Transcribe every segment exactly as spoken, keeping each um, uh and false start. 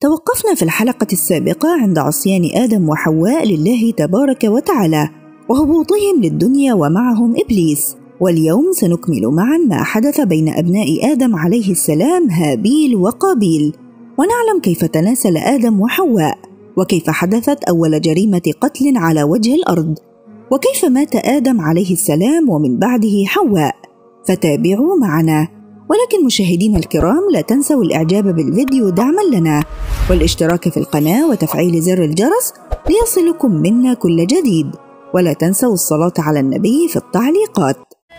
توقفنا في الحلقة السابقة عند عصيان آدم وحواء لله تبارك وتعالى وهبوطهم للدنيا ومعهم إبليس، واليوم سنكمل معا ما حدث بين أبناء آدم عليه السلام هابيل وقابيل، ونعلم كيف تناسل آدم وحواء، وكيف حدثت أول جريمة قتل على وجه الأرض، وكيف مات آدم عليه السلام ومن بعده حواء. فتابعوا معنا. ولكن مشاهدينا الكرام، لا تنسوا الإعجاب بالفيديو دعما لنا، والاشتراك في القناة وتفعيل زر الجرس ليصلكم منا كل جديد، ولا تنسوا الصلاة على النبي في التعليقات.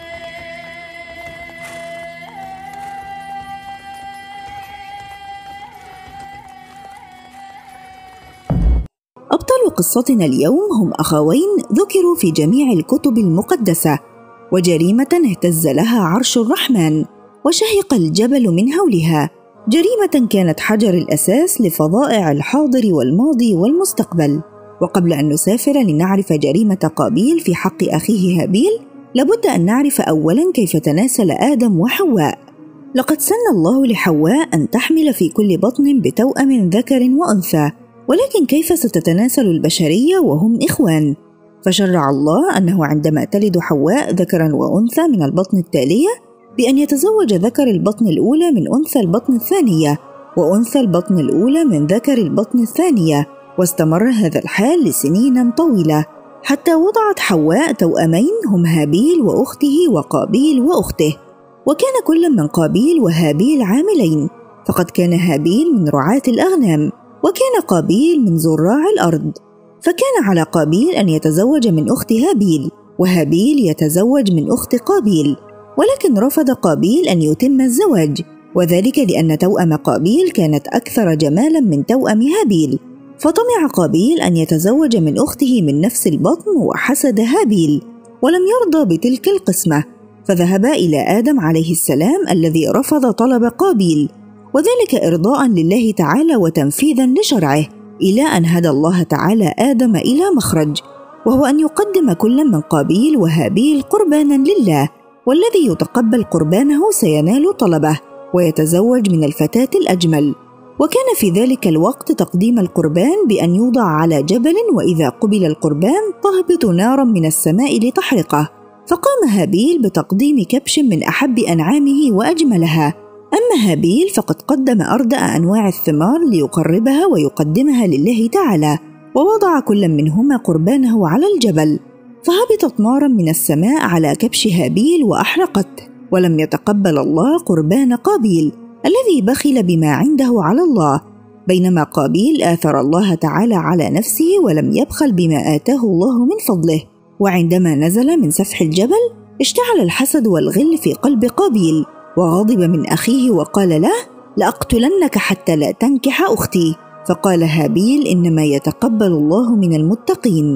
أبطال قصتنا اليوم هم أخوين ذكروا في جميع الكتب المقدسة، وجريمة اهتز لها عرش الرحمن وشهق الجبل من هولها، جريمة كانت حجر الأساس لفظائع الحاضر والماضي والمستقبل. وقبل أن نسافر لنعرف جريمة قابيل في حق أخيه هابيل، لابد أن نعرف أولاً كيف تناسل آدم وحواء. لقد سن الله لحواء أن تحمل في كل بطن بتوأم ذكر وأنثى، ولكن كيف ستتناسل البشرية وهم إخوان؟ فشرع الله أنه عندما تلد حواء ذكرا وأنثى من البطن التالية بأن يتزوج ذكر البطن الأولى من أنثى البطن الثانية، وأنثى البطن الأولى من ذكر البطن الثانية، واستمر هذا الحال لسنين طويلة، حتى وضعت حواء توأمين هم هابيل وأخته وقابيل وأخته. وكان كل من قابيل وهابيل عاملين، فقد كان هابيل من رعاة الأغنام، وكان قابيل من زراع الأرض. فكان على قابيل أن يتزوج من أخت هابيل، وهابيل يتزوج من أخت قابيل، ولكن رفض قابيل أن يتم الزواج، وذلك لأن توأم قابيل كانت أكثر جمالا من توأم هابيل، فطمع قابيل أن يتزوج من أخته من نفس البطن، وحسد هابيل ولم يرضى بتلك القسمة، فذهب إلى آدم عليه السلام الذي رفض طلب قابيل، وذلك إرضاء لله تعالى وتنفيذا لشرعه، إلى أن هدى الله تعالى آدم إلى مخرج، وهو أن يقدم كل من قابيل وهابيل قربانا لله، والذي يتقبل قربانه سينال طلبه ويتزوج من الفتاة الأجمل. وكان في ذلك الوقت تقديم القربان بأن يوضع على جبل، وإذا قبل القربان تهبط نارا من السماء لتحرقه، فقام هابيل بتقديم كبش من أحب أنعامه وأجملها، أما هابيل فقد قدم أردأ أنواع الثمار ليقربها ويقدمها لله تعالى، ووضع كل منهما قربانه على الجبل، فهبطت نارا من السماء على كبش هابيل وأحرقته، ولم يتقبل الله قربان قابيل الذي بخل بما عنده على الله، بينما قابيل آثر الله تعالى على نفسه ولم يبخل بما آتاه الله من فضله. وعندما نزل من سفح الجبل اشتعل الحسد والغل في قلب قابيل، وغضب من أخيه وقال له: لأقتلنك حتى لا تنكح أختي. فقال هابيل: إنما يتقبل الله من المتقين.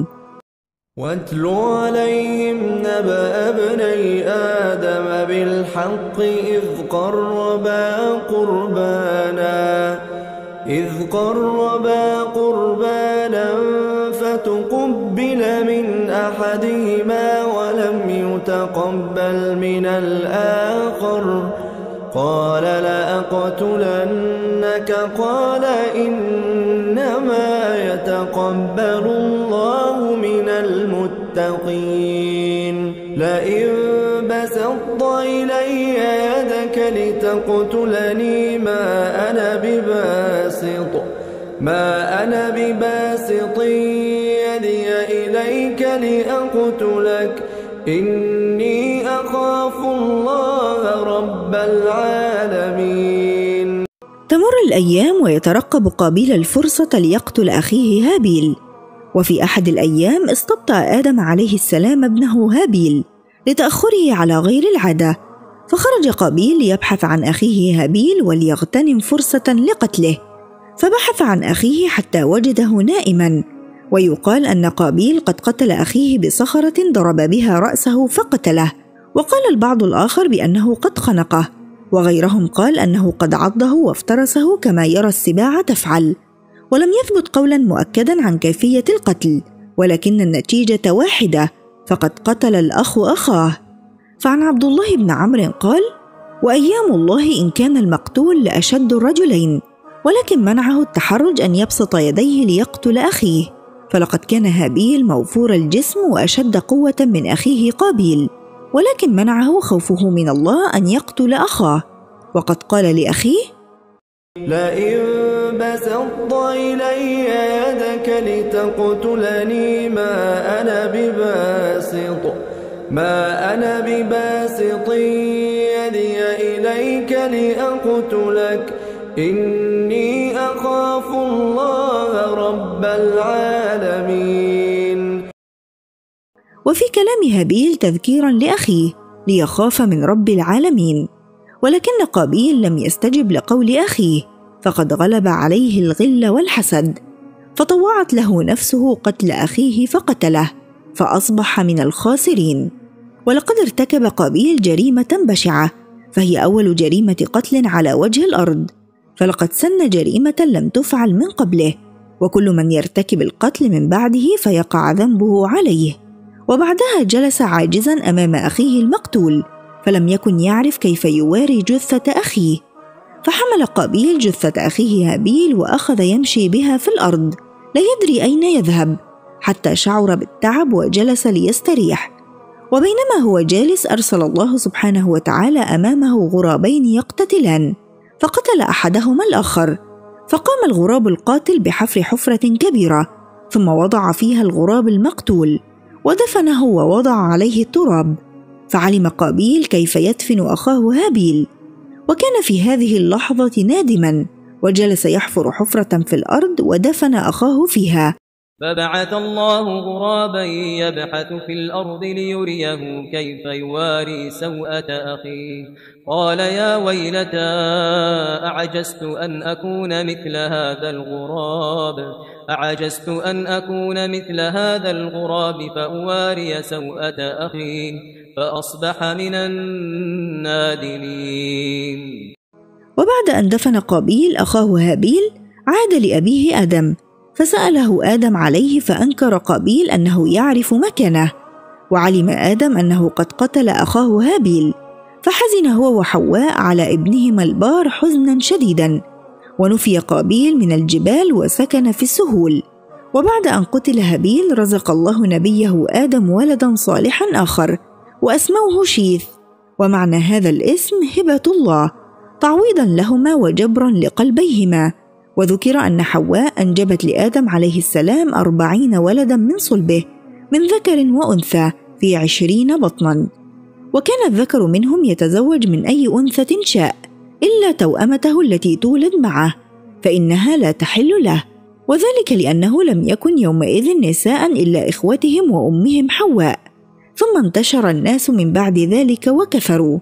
واتل عليهم نبأ ابني آدم بالحق إذ قربا قربانا إذ قربا قربانا فتقبل من أحدهما ولم يتقبل من الآخر، قال لأقتلنك، قال إنما يتقبل الله من المتقين. لئن بسطت إلي يدك لتقتلني ما أنا بباسط ما أنا بباسط يدي إليك لأقتلك، إني أخاف الله رب العالمين. تمر الأيام ويترقب قابيل الفرصة ليقتل أخيه هابيل، وفي أحد الأيام استبطأ آدم عليه السلام ابنه هابيل لتأخره على غير العادة، فخرج قابيل ليبحث عن أخيه هابيل وليغتنم فرصة لقتله، فبحث عن أخيه حتى وجده نائما، ويقال أن قابيل قد قتل أخيه بصخرة ضرب بها رأسه فقتله، وقال البعض الآخر بأنه قد خنقه، وغيرهم قال أنه قد عضه وافترسه كما يرى السباع تفعل. ولم يثبت قولا مؤكدا عن كيفية القتل، ولكن النتيجة واحدة، فقد قتل الأخ أخاه. فعن عبد الله بن عمرو قال: وأيام الله إن كان المقتول لأشد الرجلين، ولكن منعه التحرج أن يبسط يديه ليقتل أخيه، فلقد كان هابيل موفور الجسم وأشد قوة من أخيه قابيل، ولكن منعه خوفه من الله أن يقتل أخاه، وقد قال لأخيه: لئن بسطت إلي يدك لتقتلني ما أنا بباسط ما أنا بباسط يدي إليك لأقتلك إني أخاف الله رب العالمين. وفي كلام هابيل تذكيرا لأخيه ليخاف من رب العالمين، ولكن قابيل لم يستجب لقول أخيه، فقد غلب عليه الغل والحسد، فطوعت له نفسه قتل أخيه فقتله، فأصبح من الخاسرين. ولقد ارتكب قابيل جريمة بشعة، فهي أول جريمة قتل على وجه الأرض، فلقد سن جريمة لم تفعل من قبله، وكل من يرتكب القتل من بعده فيقع ذنبه عليه. وبعدها جلس عاجزا أمام أخيه المقتول، فلم يكن يعرف كيف يواري جثة أخيه، فحمل قابيل جثة أخيه هابيل وأخذ يمشي بها في الأرض لا يدري أين يذهب، حتى شعر بالتعب وجلس ليستريح. وبينما هو جالس أرسل الله سبحانه وتعالى أمامه غرابين يقتتلان، فقتل أحدهما الآخر، فقام الغراب القاتل بحفر حفرة كبيرة، ثم وضع فيها الغراب المقتول ودفنه ووضع عليه التراب، فعلم قابيل كيف يدفن أخاه هابيل، وكان في هذه اللحظة نادما، وجلس يحفر حفرة في الأرض ودفن أخاه فيها. فبعث الله غرابا يبحث في الأرض ليريه كيف يواري سوءة أخيه، قال يا ويلتى أعجزت أن أكون مثل هذا الغراب أعجزت أن أكون مثل هذا الغراب فأواري سوءة أخي فأصبح من النادمين. وبعد أن دفن قابيل أخاه هابيل عاد لأبيه آدم، فسأله آدم عليه، فأنكر قابيل أنه يعرف مكانه، وعلم آدم أنه قد قتل أخاه هابيل، فحزن هو وحواء على ابنهما البار حزنا شديدا، ونفي قابيل من الجبال وسكن في السهول. وبعد أن قتل هابيل رزق الله نبيه آدم ولدا صالحا آخر وأسموه شيث، ومعنى هذا الاسم هبة الله تعويضا لهما وجبرا لقلبيهما. وذكر أن حواء أنجبت لآدم عليه السلام أربعين ولدا من صلبه من ذكر وأنثى في عشرين بطنا، وكان الذكر منهم يتزوج من أي أنثى شاء إلا توأمته التي تولد معه، فإنها لا تحل له، وذلك لأنه لم يكن يومئذ نساء إلا إخوتهم وأمهم حواء، ثم انتشر الناس من بعد ذلك وكثروا.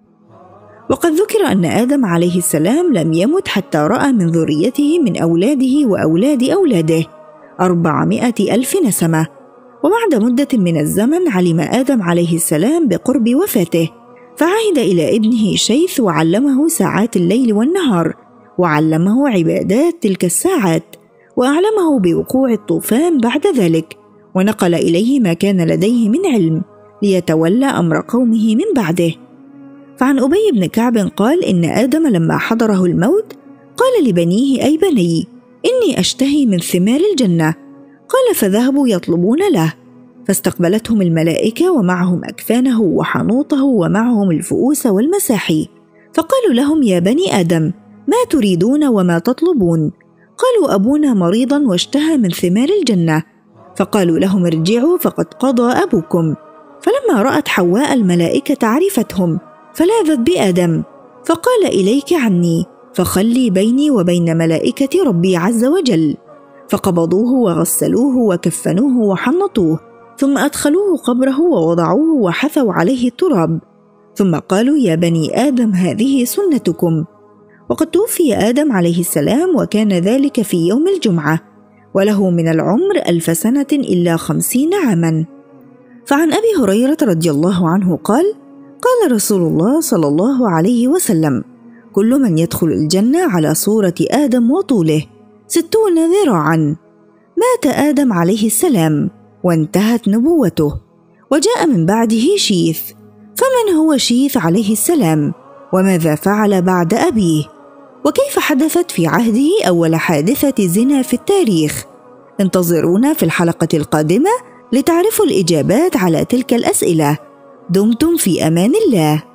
وقد ذكر أن آدم عليه السلام لم يمت حتى رأى من ذريته من أولاده وأولاد أولاده أربعمائة ألف نسمة. وبعد مدة من الزمن علم آدم عليه السلام بقرب وفاته، فعهد إلى ابنه شيث وعلمه ساعات الليل والنهار، وعلمه عبادات تلك الساعات، وأعلمه بوقوع الطوفان بعد ذلك، ونقل إليه ما كان لديه من علم ليتولى أمر قومه من بعده. فعن أبي بن كعب قال إن آدم لما حضره الموت قال لبنيه أي بني إني أشتهي من ثمار الجنة، قال فذهبوا يطلبون له، فاستقبلتهم الملائكة ومعهم أكفانه وحنوطه ومعهم الفؤوس والمساحي، فقالوا لهم يا بني آدم ما تريدون وما تطلبون؟ قالوا أبونا مريضا واشتهى من ثمار الجنة، فقالوا لهم ارجعوا فقد قضى أبوكم. فلما رأت حواء الملائكة عرفتهم فلاذت بآدم، فقال إليك عني، فخلي بيني وبين ملائكة ربي عز وجل، فقبضوه وغسلوه وكفنوه وحنطوه، ثم أدخلوه قبره ووضعوه وحثوا عليه التراب، ثم قالوا يا بني آدم هذه سنتكم. وقد توفي آدم عليه السلام وكان ذلك في يوم الجمعة، وله من العمر ألف سنة إلا خمسين عاما. فعن أبي هريرة رضي الله عنه قال قال رسول الله صلى الله عليه وسلم كل من يدخل الجنة على صورة آدم وطوله ستون ذراعا. مات آدم عليه السلام وانتهت نبوته، وجاء من بعده شيث. فمن هو شيث عليه السلام وماذا فعل بعد أبيه؟ وكيف حدثت في عهده أول حادثة زنا في التاريخ؟ انتظرونا في الحلقة القادمة لتعرفوا الإجابات على تلك الأسئلة. دمتم في أمان الله.